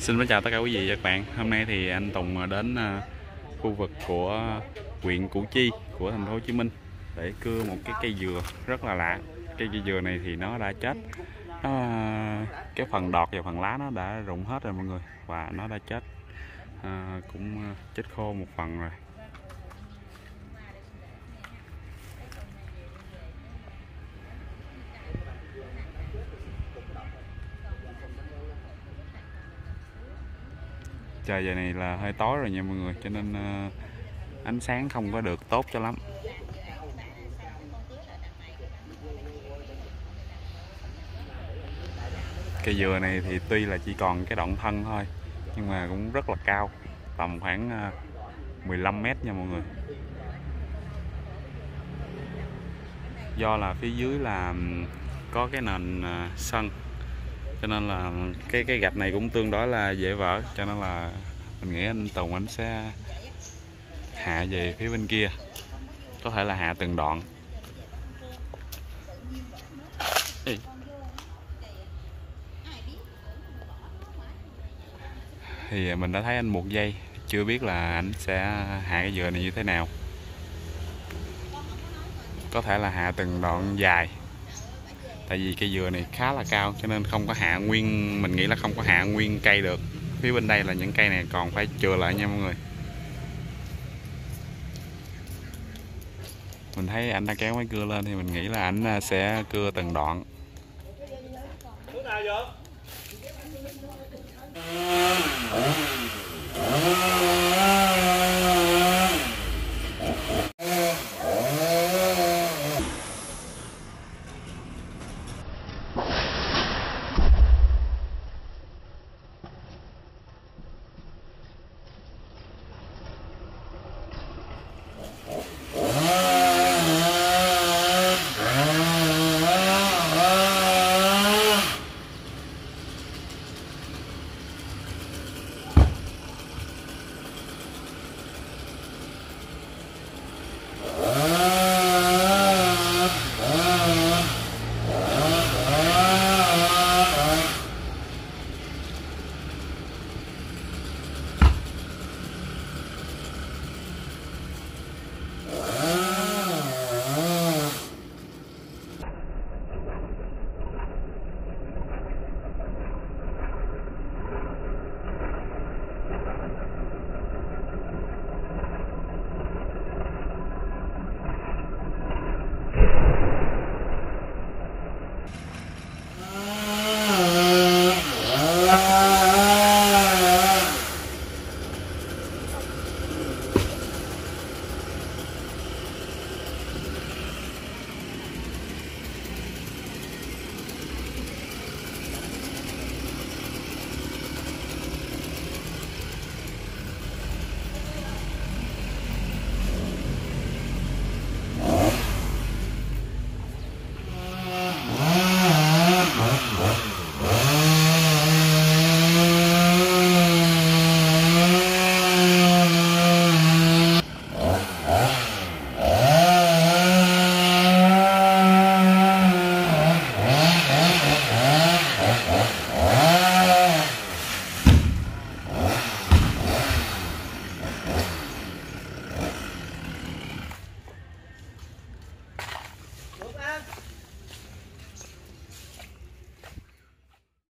Xin chào tất cả quý vị và các bạn. Hôm nay thì anh Tùng đến khu vực của huyện Củ Chi của thành phố Hồ Chí Minh để cưa một cái cây dừa rất là lạ. Cây dừa này thì nó đã chết. Cái phần đọt và phần lá nó đã rụng hết rồi mọi người, và nó đã chết, cũng chết khô một phần rồi. Trời giờ này là hơi tối rồi nha mọi người, cho nên ánh sáng không có được tốt cho lắm. Cây dừa này thì tuy là chỉ còn cái đoạn thân thôi, nhưng mà cũng rất là cao, tầm khoảng 15 mét nha mọi người. Do là phía dưới là có cái nền sân, cho nên là cái gạch này cũng tương đối là dễ vỡ, cho nên là mình nghĩ anh Tùng anh sẽ hạ về phía bên kia, có thể là hạ từng đoạn. Thì mình đã thấy anh một giây, chưa biết là anh sẽ hạ cái dừa này như thế nào. Có thể là hạ từng đoạn dài, tại vì cây dừa này khá là cao, cho nên không có hạ nguyên, mình nghĩ là không có hạ nguyên cây được. Phía bên đây là những cây này còn phải chừa lại nha mọi người. Mình thấy anh đã kéo máy cưa lên thì mình nghĩ là anh sẽ cưa từng đoạn. Lúc nào vậy?